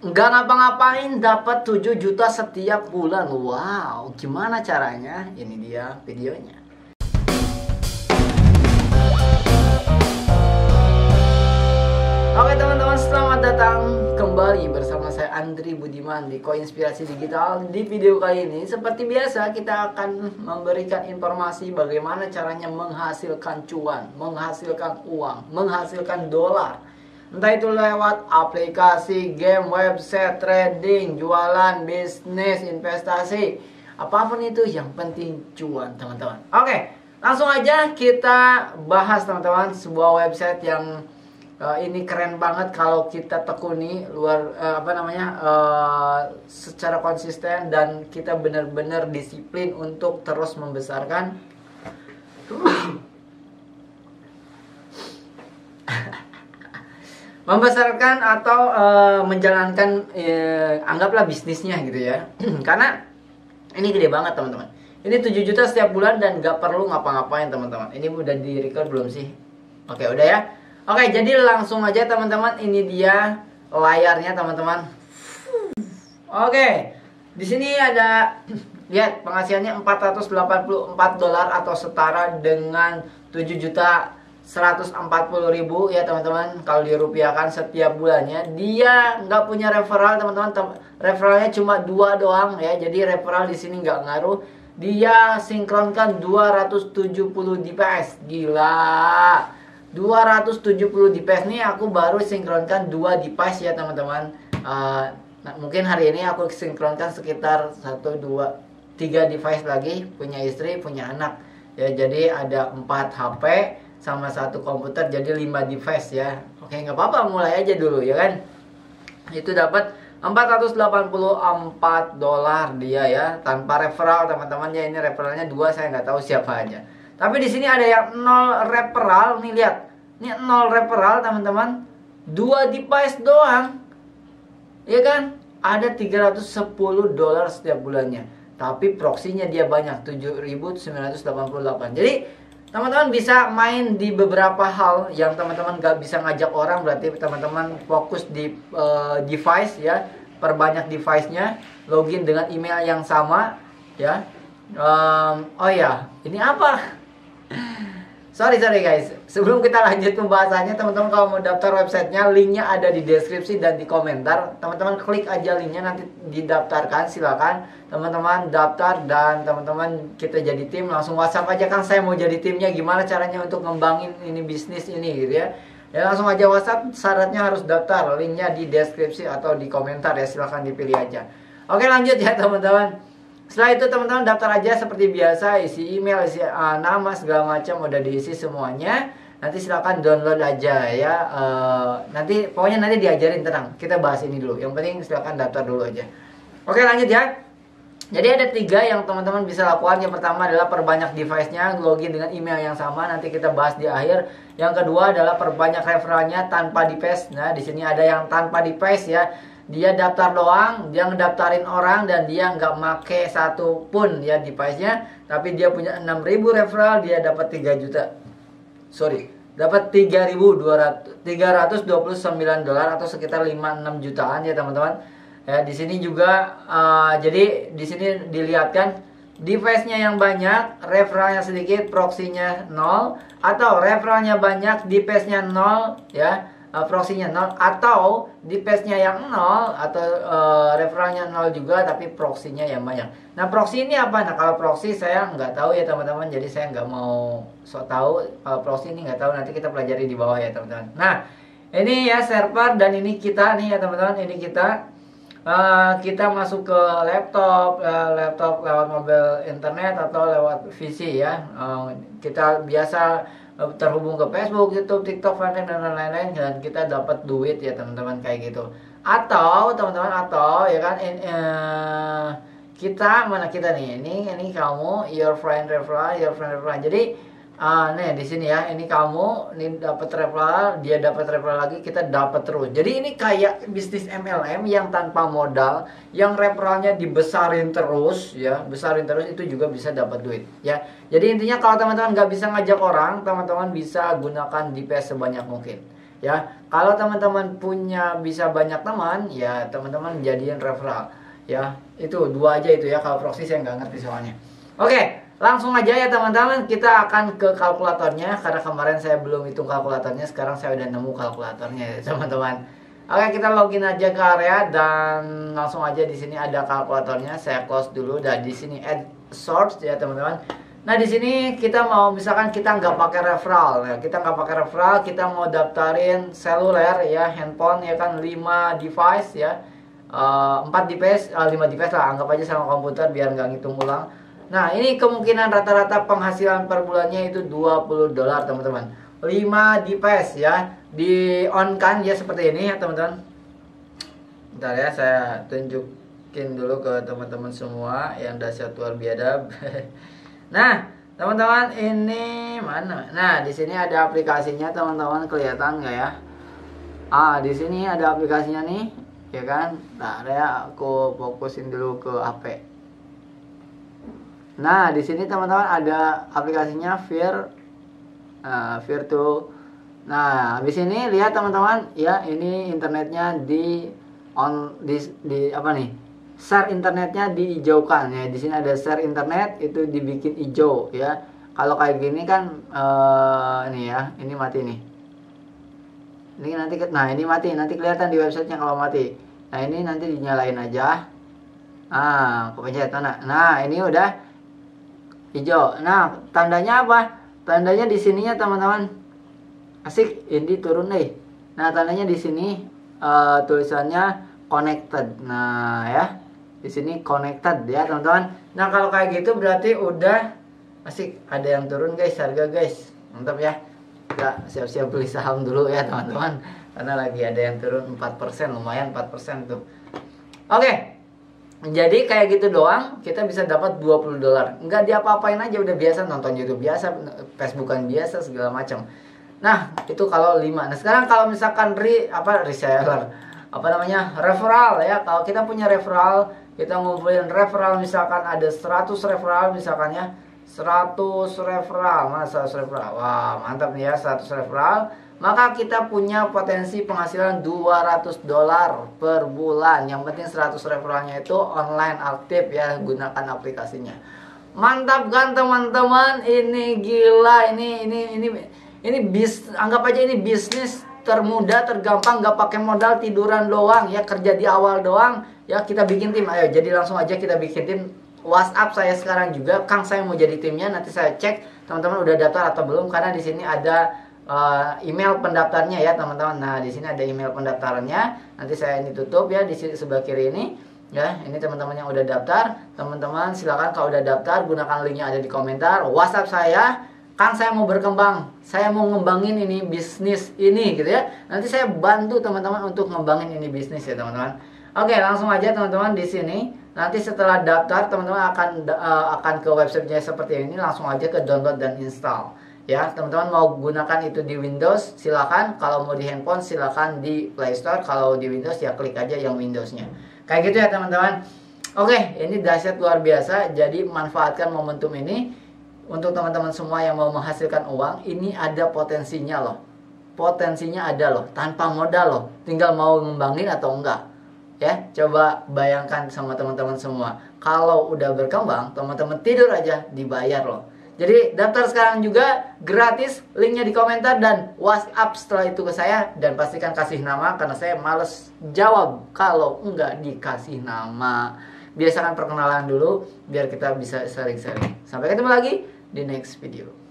nggak ngapa-ngapain dapat 7 juta setiap bulan. Wow, gimana caranya? Ini dia videonya. Oke teman-teman, selamat datang kembali bersama saya Andri Budiman di Koinspirasi Digital. Di video kali ini seperti biasa kita akan memberikan informasi bagaimana caranya menghasilkan cuan, menghasilkan uang, menghasilkan dolar. Entah itu lewat aplikasi, game, website, trading, jualan, bisnis, investasi, apapun itu yang penting cuan teman-teman. Oke, langsung aja kita bahas teman-teman sebuah website yang ini keren banget kalau kita tekuni secara konsisten dan kita benar-benar disiplin untuk terus membesarkan atau menjalankan anggaplah bisnisnya gitu ya. Karena ini gede banget teman-teman. Ini 7 juta setiap bulan dan gak perlu ngapa-ngapain teman-teman. Ini udah di record belum sih? Oke, udah ya. Oke, jadi langsung aja teman-teman, ini dia layarnya teman-teman. Oke, di sini ada lihat penghasilannya 484 dolar atau setara dengan 7.140.000 ya teman-teman. Kalau dirupiahkan setiap bulannya, dia nggak punya referral teman-teman. Referralnya cuma 2 doang ya. Jadi referral di sini nggak ngaruh. Dia sinkronkan 270 DPS, gila. 270 device nih aku baru sinkronkan 2 device ya teman-teman. Mungkin hari ini aku sinkronkan sekitar 1, 2, 3 device lagi. Punya istri, punya anak ya. Jadi ada 4 HP sama 1 komputer, jadi 5 device ya. Oke, nggak apa-apa, mulai aja dulu ya kan. Itu dapat 484 dolar dia ya, tanpa referral teman-teman ya. Ini referralnya 2, saya nggak tahu siapa aja. Tapi di sini ada yang 0 referral nih, lihat. Ini 0 referral teman-teman. 2 device doang. Ya kan? Ada 310 dolar setiap bulannya. Tapi proksinya dia banyak, 7.988. Jadi teman-teman bisa main di beberapa hal yang teman-teman gak bisa ngajak orang. Berarti teman-teman fokus di device ya. Perbanyak device-nya. Login dengan email yang sama ya. Oh ya, ini apa? Sorry guys, sebelum kita lanjut pembahasannya teman-teman, kalau mau daftar websitenya, linknya ada di deskripsi dan di komentar. Teman-teman klik aja linknya, nanti didaftarkan. Silakan teman-teman daftar dan teman-teman kita jadi tim. Langsung WhatsApp aja, kan saya mau jadi timnya, gimana caranya untuk ngembangin ini bisnis ini gitu ya. Ya langsung aja WhatsApp, syaratnya harus daftar. Linknya di deskripsi atau di komentar ya, silahkan dipilih aja. Oke, lanjut ya teman-teman. Setelah itu teman-teman daftar aja seperti biasa, isi email, isi nama segala macam udah diisi semuanya. Nanti silakan download aja ya. Nanti pokoknya nanti diajarin, tenang. Kita bahas ini dulu. Yang penting silakan daftar dulu aja. Oke, lanjut ya. Jadi ada 3 yang teman-teman bisa lakukan. Yang pertama adalah perbanyak device-nya, login dengan email yang sama. Nanti kita bahas di akhir. Yang kedua adalah perbanyak referralnya tanpa device. Nah, di sini ada yang tanpa device ya. Dia daftar doang, dia ngedaftarin orang dan dia nggak make satu pun ya device-nya, tapi dia punya 6.000 referral, dia dapat 3 juta. Dapat 3.329 dolar atau sekitar 5-6 jutaan ya teman-teman. Ya, di sini juga jadi di sini dilihatkan device-nya yang banyak, referralnya sedikit, proxinya 0, atau referralnya banyak, device-nya 0 ya. Proxinya 0 atau device-nya yang 0 atau referralnya 0 juga tapi proxinya yang banyak. Nah, proxy ini apa? Nah, kalau proxy saya nggak tahu ya teman-teman, jadi saya nggak mau sok tahu. Kalau proxy ini nggak tahu, nanti kita pelajari di bawah ya teman-teman. Nah, ini ya server dan ini kita nih ya teman-teman, ini kita masuk ke laptop lewat mobil internet atau lewat PC ya. Kita biasa terhubung ke Facebook, YouTube, TikTok, Friendly dan lain-lain, dan kita dapat duit ya teman-teman kayak gitu. Atau teman-teman, atau ya kan kita mana kita nih, ini kamu your friend referral. Jadi nih di sini ya, ini kamu ini dapat referral, dia dapat referral lagi, kita dapat terus. Jadi ini kayak bisnis MLM yang tanpa modal, yang referralnya dibesarin terus ya, itu juga bisa dapat duit ya. Jadi intinya kalau teman-teman nggak bisa ngajak orang, teman-teman bisa gunakan DPS sebanyak mungkin ya. Kalau teman-teman punya bisa banyak teman, ya teman-teman jadiin referral, ya. Itu 2 aja itu ya. Kalau proxy saya nggak ngerti soalnya. Oke, langsung aja ya teman-teman, kita akan ke kalkulatornya. Karena kemarin saya belum hitung kalkulatornya, sekarang saya udah nemu kalkulatornya ya teman-teman. Oke, kita login aja ke area dan langsung aja di sini ada kalkulatornya. Saya close dulu dan di sini add source ya teman-teman. Nah di sini kita mau misalkan kita nggak pakai referral ya, kita nggak pakai referral, kita mau daftarin seluler ya, handphone ya kan, 5 device ya, 4 device, 5 device lah, anggap aja sama komputer biar nggak ngitung ulang. Nah ini kemungkinan rata-rata penghasilan per bulannya itu $20 teman-teman. 5 device ya, di on kan ya seperti ini ya teman-teman. Bentar ya, saya tunjukin dulu ke teman-teman semua yang dahsyat luar biadab. Nah, teman-teman ini mana? Nah, di sini ada aplikasinya, teman-teman, kelihatan nggak ya? Di sini ada aplikasinya nih, ya kan? Nah, ya aku fokusin dulu ke HP. Nah, di sini teman-teman ada aplikasinya Virtu. Nah, habis ini lihat teman-teman, ya ini internetnya di apa nih? Share internetnya dihijaukan ya. Di sini ada share internet, itu dibikin hijau ya. Kalau kayak gini kan ini ya, ini mati nih. Ini nanti ini mati, nanti kelihatan di websitenya kalau mati. Nah, ini nanti dinyalain aja. Kepencet mana? Nah, ini udah hijau. Nah, tandanya apa? Tandanya di sininya teman-teman. Asik, ini turun deh. Nah, tandanya di sini tulisannya connected. Nah, ya. Di sini connected ya, teman-teman. Nah, kalau kayak gitu berarti udah asik, ada yang turun guys, harga guys. Mantap ya. Kita siap-siap beli saham dulu ya, teman-teman. Karena lagi ada yang turun 4%, lumayan 4% tuh. Oke. Jadi kayak gitu doang kita bisa dapat $20. Enggak diapa-apain aja, udah biasa nonton YouTube biasa, Facebookan biasa segala macam. Nah, itu kalau 5. Nah, sekarang kalau misalkan reseller, referral ya. Kalau kita punya referral, kita ngumpulin referral, misalkan ada 100 referral misalkan ya. 100 referral, mana 100 referral? Wah, mantap nih ya, 100 referral. Maka kita punya potensi penghasilan $200 per bulan. Yang penting 100 referralnya itu online aktif ya, gunakan aplikasinya. Mantap kan teman-teman? Ini gila, ini anggap aja ini bisnis termudah, tergampang, nggak pakai modal, tiduran doang ya, kerja di awal doang ya. Kita bikin tim, ayo jadi langsung aja kita bikin tim. WhatsApp saya sekarang juga, Kang saya mau jadi timnya. Nanti saya cek teman-teman udah daftar atau belum, karena di sini ada email pendaftarnya ya teman-teman. Nah, di sini ada email pendaftarannya. Nanti saya ini tutup ya, di sini sebelah kiri ini ya. Ini teman-teman yang udah daftar, teman-teman silakan kalau udah daftar gunakan linknya ada di komentar. WhatsApp saya, Kang saya mau berkembang, saya mau ngembangin ini bisnis ini gitu ya. Nanti saya bantu teman-teman untuk ngembangin ini bisnis ya teman-teman. Oke, langsung aja teman-teman di sini. Nanti setelah daftar teman-teman akan ke websitenya seperti ini, langsung aja ke download dan install. Ya, teman-teman mau gunakan itu di Windows silakan, kalau mau di handphone silakan di Play Store, kalau di Windows ya klik aja yang Windowsnya. Kayak gitu ya teman-teman. Oke, ini dahsyat luar biasa. Jadi manfaatkan momentum ini untuk teman-teman semua yang mau menghasilkan uang. Ini ada potensinya loh. Potensinya ada loh, tanpa modal loh. Tinggal mau ngembangin atau enggak. Ya, coba bayangkan sama teman-teman semua. Kalau udah berkembang, teman-teman tidur aja dibayar loh. Jadi daftar sekarang juga gratis, linknya di komentar dan WhatsApp setelah itu ke saya. Dan pastikan kasih nama, karena saya males jawab kalau enggak dikasih nama. Biasakan perkenalan dulu biar kita bisa sharing-sharing. Sampai ketemu lagi di next video.